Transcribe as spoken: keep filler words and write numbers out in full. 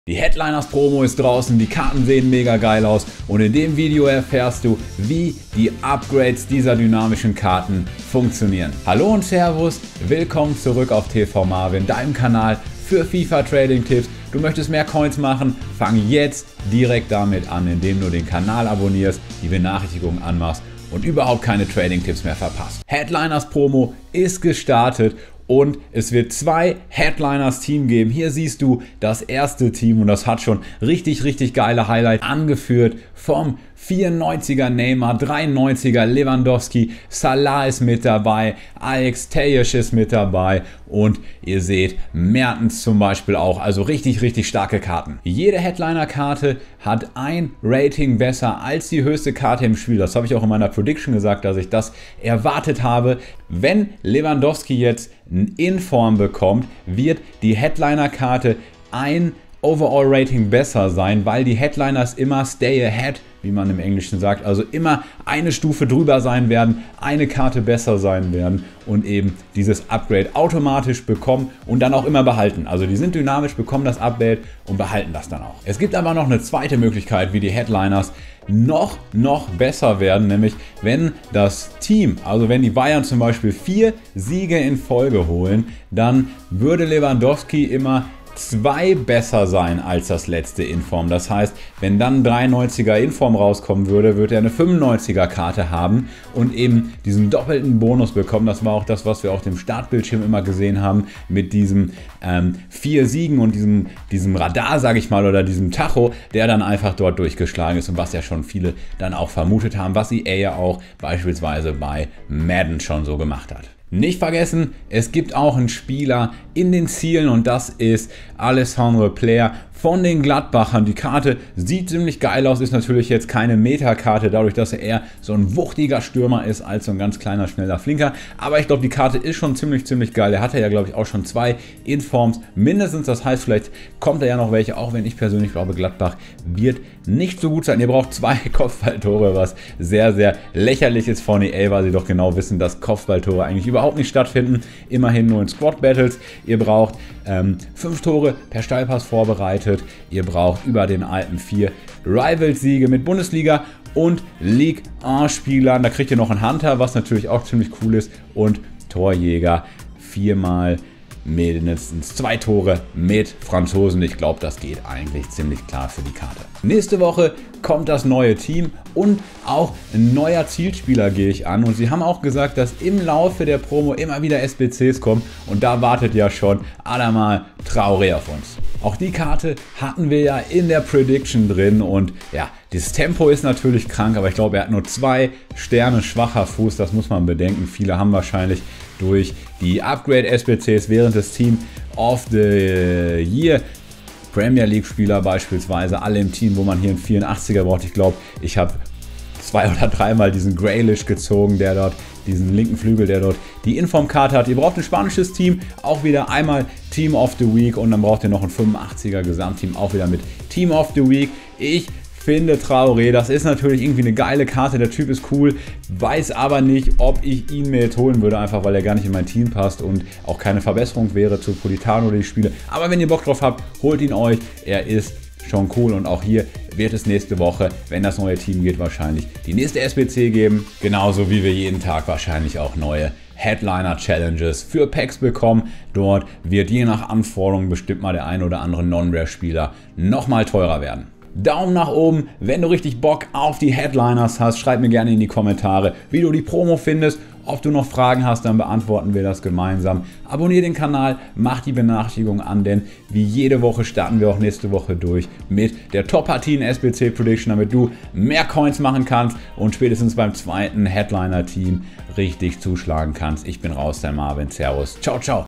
Die Headliners Promo ist draußen, die Karten sehen mega geil aus und in dem Video erfährst du, wie die Upgrades dieser dynamischen Karten funktionieren. Hallo und Servus, willkommen zurück auf T V Marvin, deinem Kanal für FIFA Trading Tipps. Du möchtest mehr Coins machen? Fang jetzt direkt damit an, indem du den Kanal abonnierst, die Benachrichtigungen anmachst und überhaupt keine Trading Tipps mehr verpasst. Headliners Promo ist gestartet. Und es wird zwei Headliners-Team geben. Hier siehst du das erste Team und das hat schon richtig, richtig geile Highlights angeführt vom vierundneunziger Neymar, dreiundneunziger Lewandowski, Salah ist mit dabei, Alex Telles ist mit dabei und ihr seht Mertens zum Beispiel auch. Also richtig, richtig starke Karten. Jede Headliner-Karte hat ein Rating besser als die höchste Karte im Spiel. Das habe ich auch in meiner Prediction gesagt, dass ich das erwartet habe. Wenn Lewandowski jetzt ein Inform bekommt, wird die Headliner-Karte ein Overall-Rating besser sein, weil die Headliners immer stay ahead, wie man im Englischen sagt, also immer eine Stufe drüber sein werden, eine Karte besser sein werden und eben dieses Upgrade automatisch bekommen und dann auch immer behalten. Also die sind dynamisch, bekommen das Upgrade und behalten das dann auch. Es gibt aber noch eine zweite Möglichkeit, wie die Headliners noch, noch besser werden, nämlich wenn das Team, also wenn die Bayern zum Beispiel vier Siege in Folge holen, dann würde Lewandowski immer zwei besser sein als das letzte Inform. Das heißt, wenn dann dreiundneunziger Inform rauskommen würde, würde er eine fünfundneunziger Karte haben und eben diesen doppelten Bonus bekommen. Das war auch das, was wir auf dem Startbildschirm immer gesehen haben mit diesem ähm, vier Siegen und diesem, diesem Radar, sage ich mal, oder diesem Tacho, der dann einfach dort durchgeschlagen ist und was ja schon viele dann auch vermutet haben, was E A ja auch beispielsweise bei Madden schon so gemacht hat. Nicht vergessen, es gibt auch einen Spieler in den Zielen und das ist Alessandro Player von den Gladbachern. Die Karte sieht ziemlich geil aus, ist natürlich jetzt keine Meta-Karte, dadurch, dass er eher so ein wuchtiger Stürmer ist als so ein ganz kleiner, schneller Flinker. Aber ich glaube, die Karte ist schon ziemlich, ziemlich geil. Er hatte ja, glaube ich, auch schon zwei Informs mindestens. Das heißt, vielleicht kommt er ja noch welche, auch wenn ich persönlich glaube, Gladbach wird nicht so gut sein. Ihr braucht zwei Kopfballtore, was sehr, sehr lächerlich ist von E A, weil sie doch genau wissen, dass Kopfballtore eigentlich überhaupt nicht stattfinden. Immerhin nur in Squad-Battles. Ihr braucht ähm, fünf Tore per Steilpass vorbereitet. Ihr braucht über den Alpen vier Rivals-Siege mit Bundesliga und Ligue eins Spielern. Da kriegt ihr noch einen Hunter, was natürlich auch ziemlich cool ist. Und Torjäger viermal mindestens zwei Tore mit Franzosen. Ich glaube, das geht eigentlich ziemlich klar für die Karte. Nächste Woche kommt das neue Team und auch ein neuer Zielspieler gehe ich an. Und sie haben auch gesagt, dass im Laufe der Promo immer wieder S B Cs kommen. Und da wartet ja schon Adama Traoré auf uns. Auch die Karte hatten wir ja in der Prediction drin. Und ja, das Tempo ist natürlich krank, aber ich glaube, er hat nur zwei Sterne schwacher Fuß. Das muss man bedenken. Viele haben wahrscheinlich durch die Upgrade-S B Cs während des Team of the Year Premier League Spieler beispielsweise, alle im Team, wo man hier einen vierundachtziger braucht. Ich glaube, ich habe zwei oder dreimal diesen Grealish gezogen, der dort, diesen linken Flügel, der dort die Inform-Karte hat. Ihr braucht ein spanisches Team, auch wieder einmal Team of the Week und dann braucht ihr noch ein fünfundachtziger Gesamtteam, auch wieder mit Team of the Week. Ich finde Traoré, das ist natürlich irgendwie eine geile Karte, der Typ ist cool, weiß aber nicht, ob ich ihn mir jetzt holen würde, einfach weil er gar nicht in mein Team passt und auch keine Verbesserung wäre zu Politano oder die Spiele. Aber wenn ihr Bock drauf habt, holt ihn euch, er ist schon cool und auch hier wird es nächste Woche, wenn das neue Team geht, wahrscheinlich die nächste S B C geben, genauso wie wir jeden Tag wahrscheinlich auch neue Headliner-Challenges für Packs bekommen. Dort wird je nach Anforderungen bestimmt mal der ein oder andere Non-Rare-Spieler nochmal teurer werden. Daumen nach oben, wenn du richtig Bock auf die Headliners hast. Schreib mir gerne in die Kommentare, wie du die Promo findest. Ob du noch Fragen hast, dann beantworten wir das gemeinsam. Abonnier den Kanal, mach die Benachrichtigung an, denn wie jede Woche starten wir auch nächste Woche durch mit der Top-Partien S B C Prediction, damit du mehr Coins machen kannst und spätestens beim zweiten Headliner-Team richtig zuschlagen kannst. Ich bin raus, der Marvin. Servus. Ciao, ciao.